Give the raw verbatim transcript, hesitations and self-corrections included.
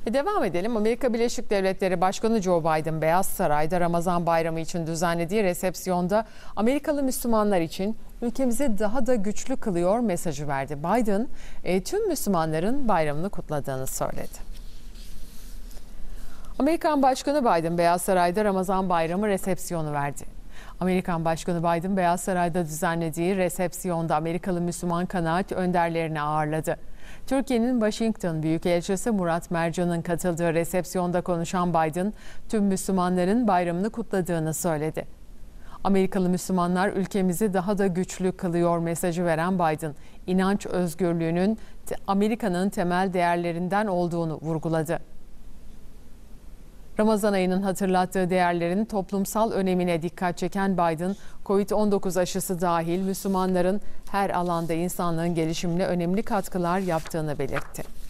E devam edelim. Amerika Birleşik Devletleri Başkanı Joe Biden, Beyaz Saray'da Ramazan Bayramı için düzenlediği resepsiyonda Amerikalı Müslümanlar için ülkemizi daha da güçlü kılıyor mesajı verdi. Biden e, tüm Müslümanların bayramını kutladığını söyledi. Amerikan Başkanı Biden, Beyaz Saray'da Ramazan Bayramı resepsiyonu verdi. Amerikan Başkanı Biden, Beyaz Saray'da düzenlediği resepsiyonda Amerikalı Müslüman kanaat önderlerini ağırladı. Türkiye'nin Washington Büyükelçisi Murat Mercan'ın katıldığı resepsiyonda konuşan Biden, tüm Müslümanların bayramını kutladığını söyledi. Amerikalı Müslümanlar ülkemizi daha da güçlü kılıyor mesajı veren Biden, inanç özgürlüğünün Amerika'nın temel değerlerinden olduğunu vurguladı. Ramazan ayının hatırlattığı değerlerin toplumsal önemine dikkat çeken Biden, kovid on dokuz aşısı dahil Müslümanların her alanda insanlığın gelişimine önemli katkılar yaptığını belirtti.